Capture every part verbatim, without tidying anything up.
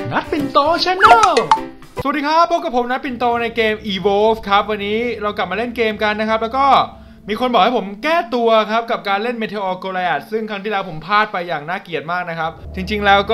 นัดปิ่นโต Channel สวัสดีครับพบกับผมนัดปิ่นโตในเกม Evolve ครับวันนี้เรากลับมาเล่นเกมกันนะครับแล้วก็มีคนบอกให้ผมแก้ตัวครับกับการเล่น Meteor Goliath ซึ่งครั้งที่แล้วผมพลาดไปอย่างน่าเกลียดมากนะครับจริงๆแล้วก็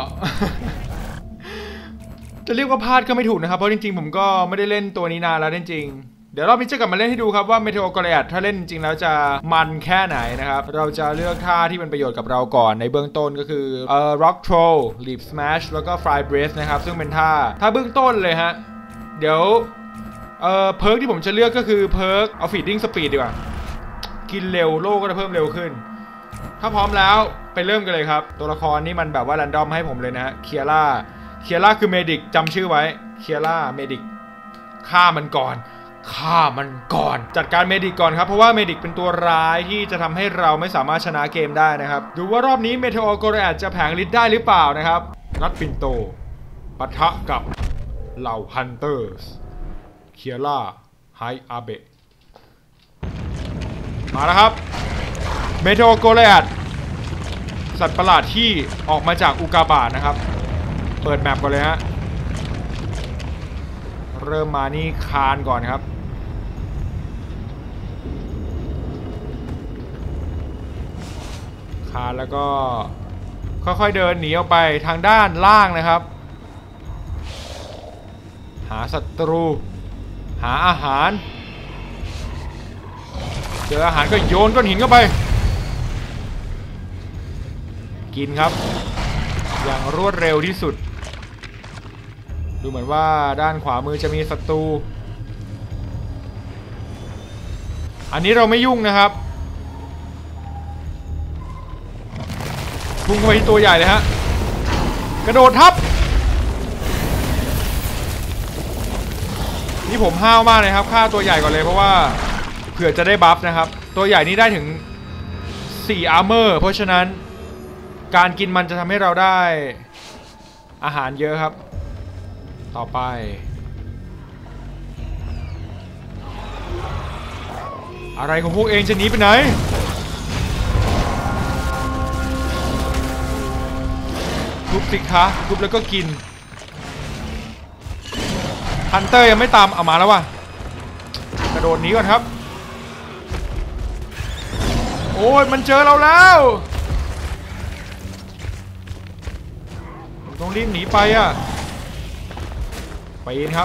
จะเรียกว่าพลาดก็ไม่ถูกนะครับเพราะจริงๆผมก็ไม่ได้เล่นตัวนี้นานแล้วจริงๆเดี๋ยวรอบนี้จะกลับมาเล่นให้ดูครับว่า Meteor Goliath ถ้าเล่นจริงๆแล้วจะมันแค่ไหนนะครับเราจะเลือกท่าที่เป็นประโยชน์กับเราก่อนในเบื้องต้นก็คือเอ่อ Rock Throw Leap Smash แล้วก็ Fly Breath นะครับซึ่งเป็นท่าท่าเบื้องต้นเลยฮะเดี๋ยวเอ่อเพิร์กที่ผมจะเลือกก็คือเพิร์กเอา Feeding Speed ดีกว่ากินเร็วโล่ก็จะเพิ่มเร็วขึ้นถ้าพร้อมแล้วไปเริ่มกันเลยครับตัวละครนี่มันแบบว่า แรนดอมให้ผมเลยนะฮะเคียร่าเคียร่าคือเมดิกจำชื่อไว้เคียร่าเมดิกฆ่ามันก่อนฆ่ามันก่อนจัดการเมดิกก่อนครับเพราะว่าเมดิกเป็นตัวร้ายที่จะทำให้เราไม่สามารถชนะเกมได้นะครับดูว่ารอบนี้เมเทอร์โกลอาจจะแผงฤทธิ์ได้หรือเปล่านะครับนัดปิ่นโตปะทะกับเหล่าฮันเตอร์สเคียร่าไฮอาเบะมาแล้วครับเมเทอร์โกลสัตว์ประหลาดที่ออกมาจากอุกาบาตนะครับเปิดแมปก่อนเลยฮะเริ่มมานี่คานก่อนครับคานแล้วก็ค่อยๆเดินหนีออกไปทางด้านล่างนะครับหาศัตรูหาอาหารเจออาหารก็โยนก้อนหินเข้าไปกินครับอย่างรวดเร็วที่สุดดูเหมือนว่าด้านขวามือจะมีศัตรูอันนี้เราไม่ยุ่งนะครับพุ่งเข้าไปที่ตัวใหญ่เลยฮะกระโดดทับนี่ผมห้าวมากเลยครับฆ่าตัวใหญ่ก่อนเลยเพราะว่าเผื่อจะได้บัฟนะครับตัวใหญ่นี้ได้ถึงสี่อาร์เมอร์เพราะฉะนั้นการกินมันจะทำให้เราได้อาหารเยอะครับต่อไปอะไรของพวกเองจะหนีไปไหนทุบสิคะทุบแล้วก็กินฮันเตอร์ยังไม่ตามเอามาแล้วว่ะกระโดดหนีก่อนครับโอ้ยมันเจอเราแล้วผมต้องรีบหนีไปอ่ะไปเองครับ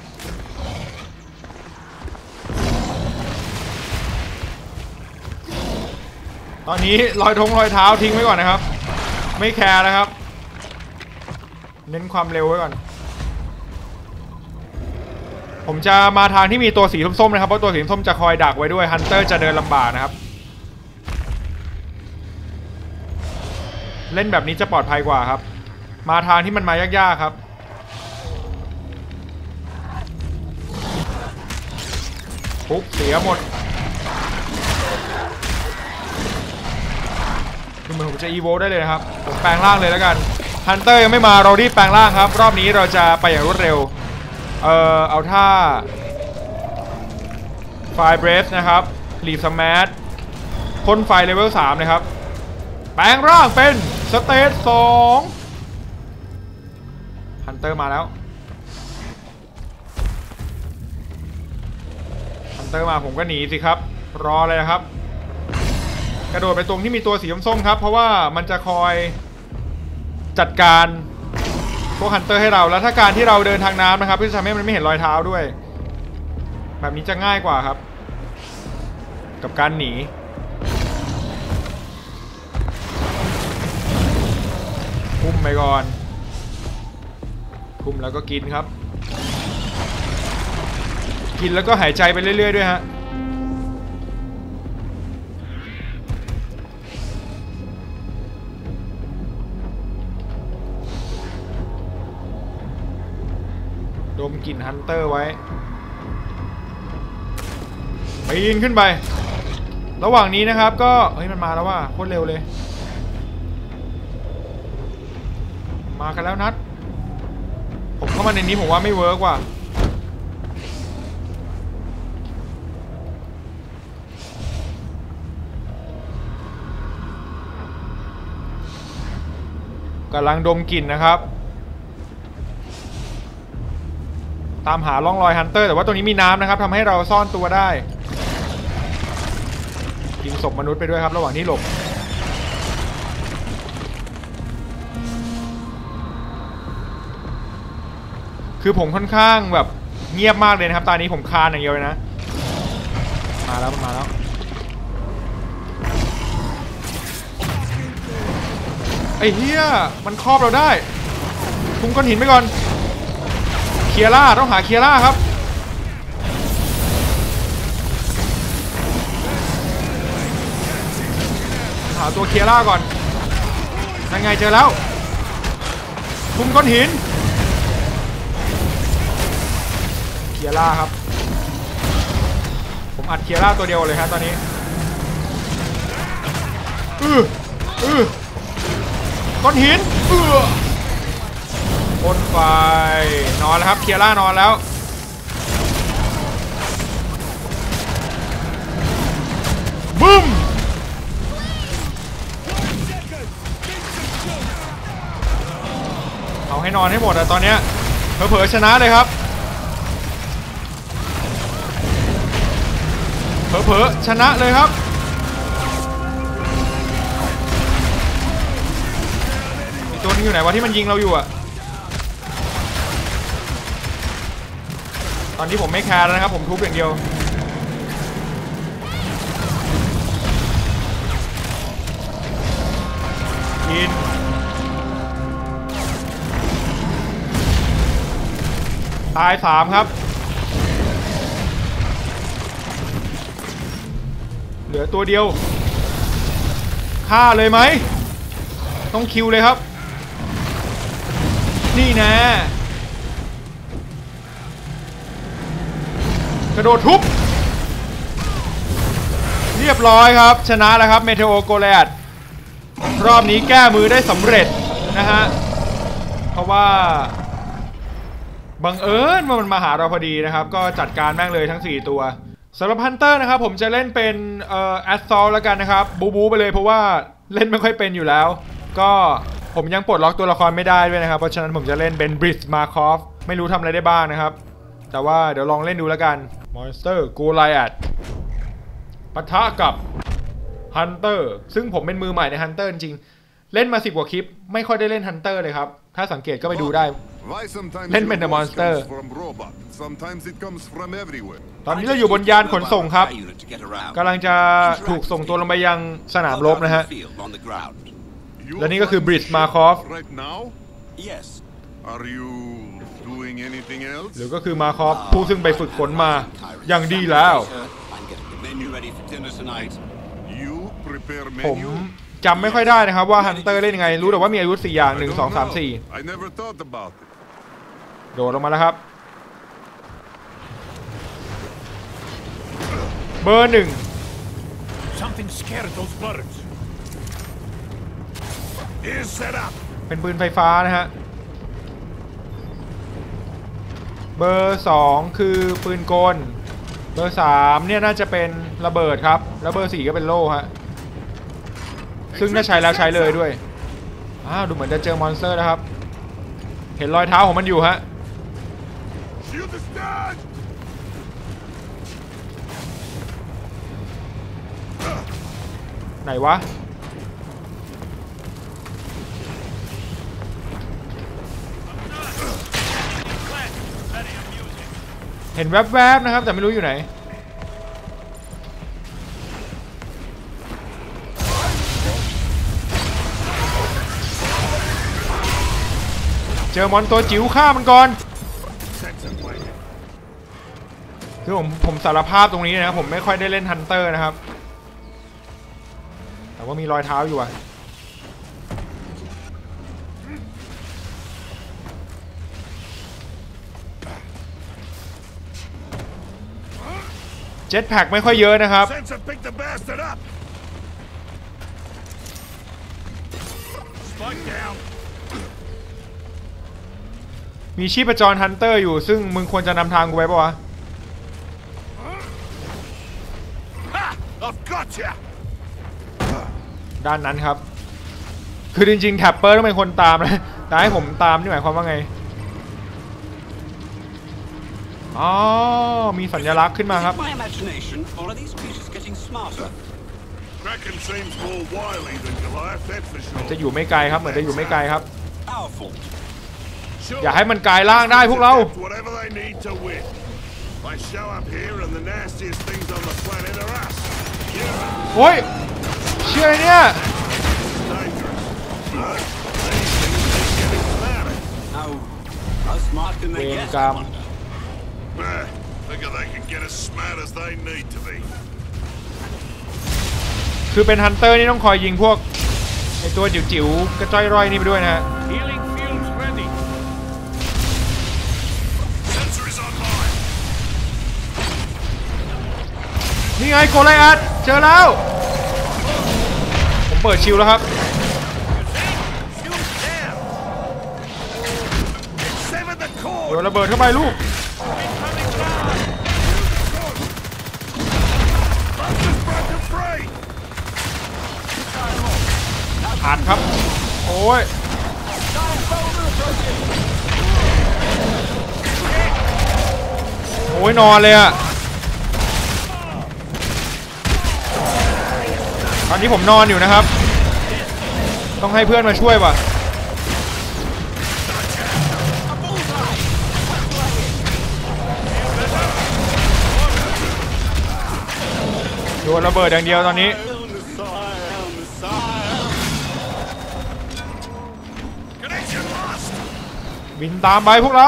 ตอนนี้รอยทงรอยเท้าทิ้งไว้ก่อนนะครับไม่แคร์นะครับเน้นความเร็วไว้ก่อนผมจะมาทางที่มีตัวสีส้มๆนะครับเพราะตัวสีส้มจะคอยดักไว้ด้วยฮันเตอร์จะเดินลำบากนะครับเล่นแบบนี้จะปลอดภัยกว่าครับมาทางที่มันมายากๆครับปุ๊บเสียหมดดูเหมือนผมจะอีโวได้เลยนะครับผมแปลงร่างเลยแล้วกันฮันเตอร์ยังไม่มาเรารีบแปลงร่างครับรอบนี้เราจะไปอย่างรวดเร็วเอ่อเอาท่าไฟเบรสนะครับรีบสมาร์ทพ่นไฟเลเวลสามนะครับแปลงร่างเป็นสเตจสองฮันเตอร์มาแล้วฮันเตอร์มาผมก็หนีสิครับรอเลยนะครับกระโดดไปตรงที่มีตัวสีส้มๆครับเพราะว่ามันจะคอยจัดการพวกฮันเตอร์ให้เราแล้วถ้าการที่เราเดินทางน้ำนะครับเพื่อทำให้มันไม่เห็นรอยเท้าด้วยแบบนี้จะง่ายกว่าครับกับการหนีพุ่มไปก่อนพุ่มแล้วก็กินครับกินแล้วก็หายใจไปเรื่อยๆด้วยฮะดมกลิ่นฮันเตอร์ไว้ปีนขึ้นไประหว่างนี้นะครับก็เฮ้ยมันมาแล้วว่ะโคตรเร็วเลยมากันแล้วนัดผมเข้ามาในนี้ผมว่าไม่เวิร์กว่ะกำลังดมกลิ่นนะครับตามหาร่องรอยฮันเตอร์แต่ว่าตรงนี้มีน้ำนะครับทำให้เราซ่อนตัวได้ยิงศพมนุษย์ไปด้วยครับระหว่างที่หลบคือผมค่อนข้างแบบเงียบมากเลยนะครับตอนนี้ผมคานอย่างเดียวเลยนะมาแล้วมาแล้วไอ้เหี้ยมันครอบเราได้ทุ่มก้อนหินไปก่อนเคียร่าต้องหาเคียร่าครับหาตัวเคียร่าก่อนนั่นไงเจอแล้วทุ่มก้อนหินเคียร่าครับผมอัดเคียร่าตัวเดียวเลยครับตอนนี้อืออือก้อนหินอือพ่นไฟนอนแล้วครับเคียร่านอนแล้วบึ้มเอาให้นอนให้หมดอะตอนเนี้ยเผลอๆชนะเลยครับเผลอๆชนะเลยครับอีกตัวนึงอยู่ไหนวะที่มันยิงเราอยู่อะตอนนี้ผมไม่แคร์แล้วนะครับผมทุบอย่างเดียวกินตายสามครับเหลือตัวเดียวฆ่าเลยไหมต้องคิวเลยครับนี่นะกระโดดทุบเรียบร้อยครับชนะแล้วครับเมเทโอโกเลตรอบนี้แก้มือได้สำเร็จนะฮะเพราะว่าบังเอิญว่ามันมาหาเราพอดีนะครับก็จัดการแม่งเลยทั้งสี่ตัวสำหรับฮันเตอร์นะครับผมจะเล่นเป็นเอ่อแอสซอลแล้วกันนะครับบูบูไปเลยเพราะว่าเล่นไม่ค่อยเป็นอยู่แล้วก็ผมยังปลดล็อกตัวละครไม่ได้ด้วยนะครับเพราะฉะนั้นผมจะเล่นเป็นบริสมาคอฟไม่รู้ทำอะไรได้บ้างนะครับแต่ว่าเดี๋ยวลองเล่นดูแล้วกันมอนสเตอร์โกไลแอดปะทะกับฮันเตอร์ซึ่งผมเป็นมือใหม่ในฮันเตอร์จริงเล่นมาสิบกว่าคลิปไม่ค่อยได้เล่นฮันเตอร์เลยครับถ้าสังเกตก็ไปดูได้เล่นเป็นแต่มอนสเตอร์ตอนนี้เราอยู่บนยานขนส่งครับกำลังจะถูกส่งตัวลงไปยังสนามรบนะฮะและนี่ก็คือบริดมาคอฟหรือก็คือมาคอฟผู้ซึ่งไปฝึกฝนมาอย่างดีแล้วผมจำไม่ค่อยได้นะครับว่าฮันเตอร์เล่นยังไงรู้แต่ว่ามีอาวุธสี่อย่างหนึ่งสองสามสี่โดดลงมาแล้วครับเบอร์หนึ่งเป็นปืนไฟฟ้านะฮะเบอร์สองคือปืนกลเบอร์สามเนี่ยน่าจะเป็นระเบิดครับแล้วเบอร์สี่ก็เป็นโล่ฮะซึ่งถ้าใช้แล้วใช้เลยด้วยอ้าวดูเหมือนจะเจอมอนสเตอร์นะครับเห็นรอยเท้าของมันอยู่ฮะไหนวะเห็นแวบๆนะครับแต่ไม่รู้อยู่ไหนเจอมอนตัวจิ๋วฆ่ามันก่อนคือผมผมสารภาพตรงนี้นะครับผมไม่ค่อยได้เล่นฮันเตอร์นะครับแต่ว่ามีรอยเท้าอยู่อะเจ็ตแพ็กไม่ค่อยเยอะนะครับมีชีพจรฮันเตอร์อยู่ซึ่งมึงควรจะนำทางกูไว้ปะวะด้านนั้นครับคือจริงๆแท็ปเปอร์ต้องเป็นคนตามนะแต่ให้ผมตามนี่หมายความว่าไงอ๋อมีสัญลักษณ์ขึ้นมาครับจะอยู่ไม่ไกลครับเหมือนจะอยู่ไม่ไกลครับอย่าให้มันกลายร่างได้พวกเราโอ้ยเชื่อเนี่ยเวรกรรมคือเป็นฮันเตอร์นี่ต้องคอยยิงพวกไอตัวจิ๋วๆกระจ้อยร่อยนี่ไปด้วยนะฮะนี่ไงโกไลอัสเจอแล้วผมเปิดชิลแล้วครับโดนระเบิดเข้าไปลูกอัดครับโอ้ยโอ้ยนอนเลยอะตอนนี้ผมนอนอยู่นะครับต้องให้เพื่อนมาช่วยว่ะโดนระเบิดอย่างเดียวตอนนี้บินตามไปพวกเรา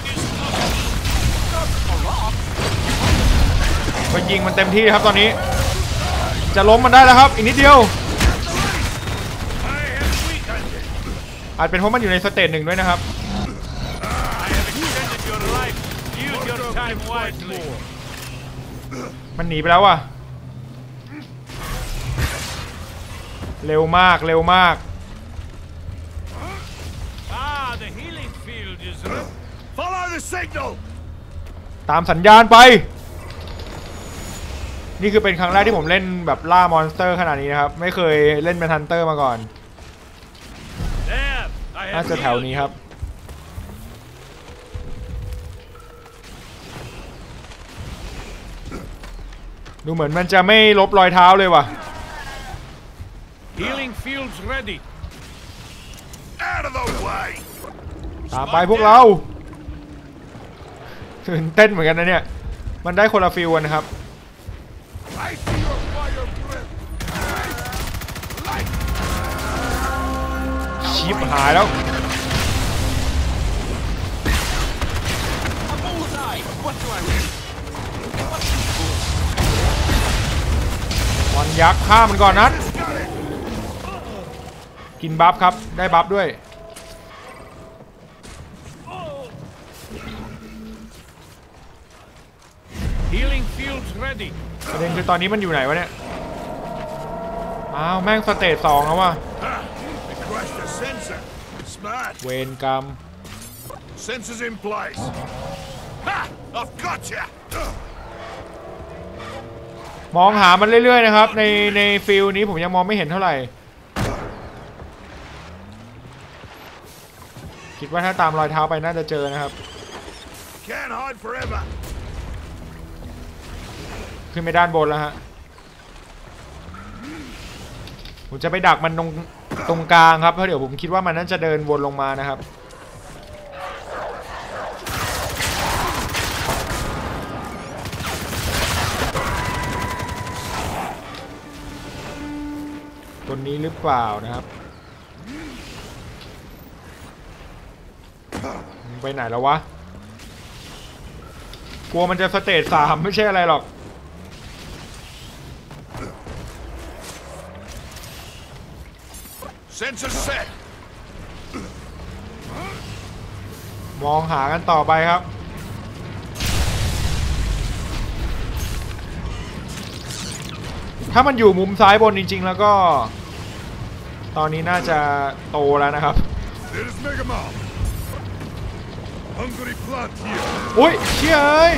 ไปยิงมันเต็มที่ครับตอนนี้จะล้มมันได้แล้วครับอีกนิดเดียวอาจเป็นเพราะมันอยู่ในสเตจหนึ่งด้วยนะครับมันหนีไปแล้วว่ะเร็วมากเร็วมากตามสัญญาณไปนี่คือเป็นครั้งแรกที่ผมเล่นแบบล่ามอนสเตอร์ขนาดนี้นะครับไม่เคยเล่นเป็นฮันเตอร์มาก่อนน่าจะแถวนี้ครับดูเหมือนมันจะไม่ลบรอยเท้าเลยว่ะ Healing fields ready. Out of the way. ตามไปพวกเราตื่นเต้นเหมือนกันนะเนี่ยมันได้คนละฟิลกันนะครับชิปหายแล้ววันยักษ์ฆ่ามันก่อนนัดกินบัฟครับได้บัฟด้วยประเด็นคือตอนนี้มันอยู่ไหนวะเนี่ยอ้าวแม่งสเตจสองแล้วว่ะเวรกรรมมองหามันเรื่อยๆนะครับในในฟิลนี้ผมยังมองไม่เห็นเท่าไหร่คิดว่าถ้าตามรอยเท้าไปน่าจะเจอนะครับขึ้นไปด้านบนแล้วฮะผมจะไปดักมันตรงตรงกลางครับเพราะเดี๋ยวผมคิดว่ามันน่าจะเดินวนลงมานะครับตัวนี้หรือเปล่านะครับไปไหนแล้ววะกลัวมันจะสเตจสามไม่ใช่อะไรหรอกมองหากันต่อไปครับถ้ามันอยู่มุมซ้ายบนจริงๆแล้วก็ตอนนี้น่าจะโตแล้วนะครับอุ้ยเชี่ยเอ้ย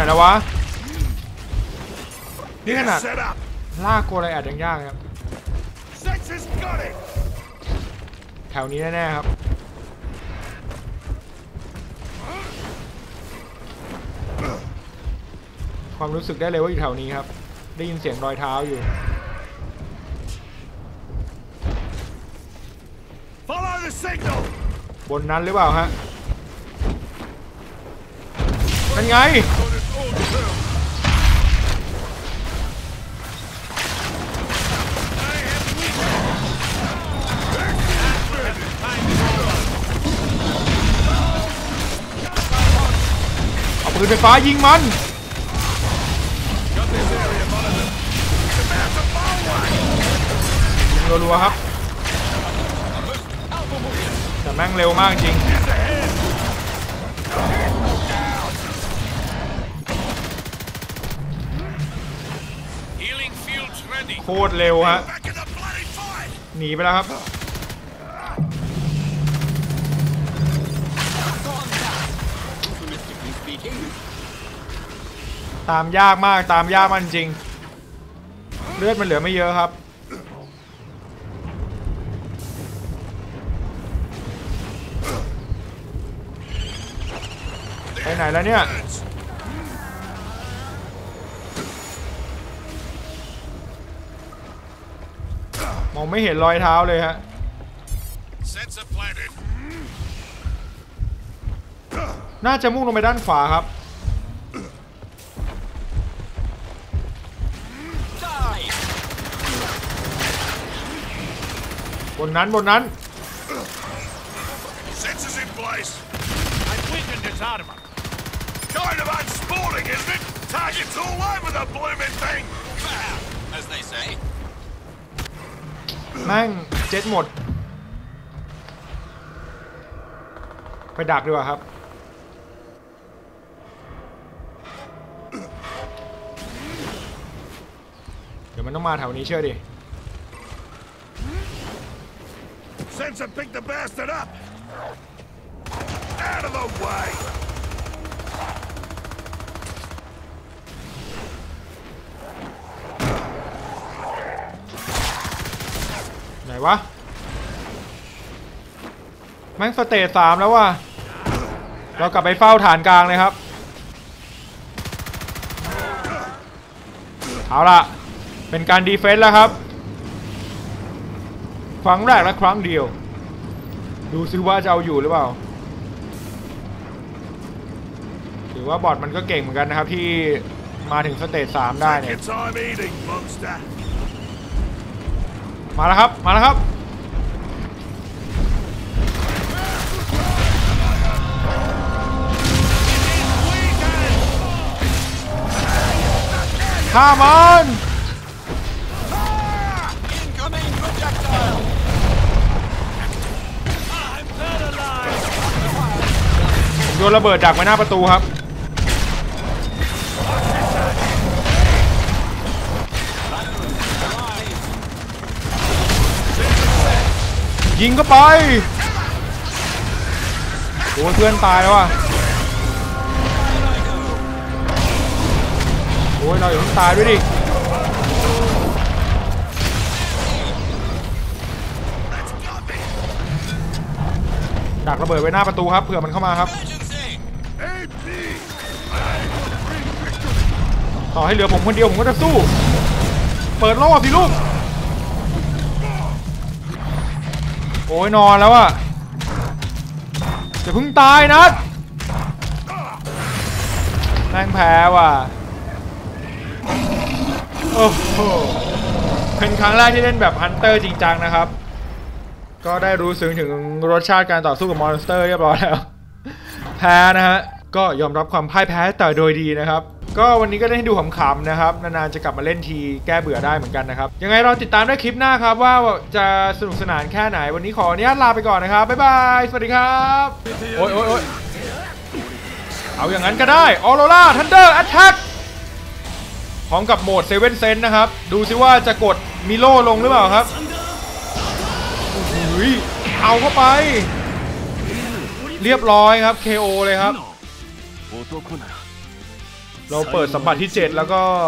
แล้ววะนี่ขนาด Set up. ลากโกไลแอดยังยากครับ Sensors got it. แถวนี้แน่ๆครับความรู้สึกได้เลยว่าอยู่แถวนี้ครับได้ยินเสียงรอยเท้าอยู่ Follow the signal. บนนั้นหรือเปล่าฮะนั่นไงเอาปืนไฟฟ้ายิงมันยิงรัวๆครับแต่แม่งเร็วมากจริงโคตรเร็วฮะหนีไปแล้วครับตามยากมากตามยากมากจริงเลือดมันเหลือไม่เยอะครับไปไหนแล้วเนี่ยมองไม่เห็นรอยเท้าเลยฮะน่าจะมุ่งลงไปด้านขวาครับบนนั้นบนนั้น Sensors in place. I weakened its armor. Kind of unsporting, isn't it? Targets all over the blooming thing. As they say. แม่งเจ็ตหมดไปดักดีกว่าครับเดี๋ยวมันต้องมาแถวนี้เชื่อดิ Sensor picked the bastard up. Out of the way. ไหนวะแม่งสเตจสามแล้วว่ะเรากลับไปเฝ้าฐานกลางเลยครับเอาล่ะเป็นการดีเฟนส์แล้วครับครั้งแรกและครั้งเดียวดูซิว่าจะเอาอยู่หรือเปล่าถือว่าบอทมันก็เก่งเหมือนกันนะครับที่มาถึงสเตจสามได้เนี่ย Take your time eating, monster. มาแล้วครับมาแล้วครับฆ่ามันโยนระเบิดดักไว้หน้าประตูครับยิงเข้าไปโอ้ยเพื่อนตายแล้วอ่ะโอ้ยเราอย่าเพิ่งตายด้วยดิดักระเบิดไว้หน้าประตูครับเผื่อมันเข้ามาครับต่อให้เหลือผมคนเดียวผมก็จะสู้เปิดโล่สิลูกโอ้ยนอนแล้วอะจะเพิ่งตายนะแม่งแพ้ว่ะโอ้โหเป็นครั้งแรกที่เล่นแบบฮันเตอร์จริงจังนะครับก็ได้รู้สึกถึงรสชาติการต่อสู้กับมอนสเตอร์เรียบร้อยแล้วแพ้นะฮะก็ยอมรับความพ่ายแพ้แต่โดยดีนะครับก็วันนี้ก็ได้ให้ดูขำๆนะครับนานๆจะกลับมาเล่นทีแก้เบื่อได้เหมือนกันนะครับยังไงเราติดตามได้คลิปหน้าครับว่าจะสนุกสนานแค่ไหนวันนี้ขออนุญาตลาไปก่อนนะครับบ๊ายบายสวัสดีครับโอ้ยโอ้ยโอ้ยเอาอย่างนั้นก็ได้ออโรราทันเดอร์แอทแทคพร้อมกับโหมดเซเว่นเซนนะครับดูซิว่าจะกดมิโลลงหรือเปล่าครับอุ้ยเอาเข้าไปเรียบร้อยครับ เค โอ เลยครับเราเปิดสัมผัสที่เจ็ดแล้วก็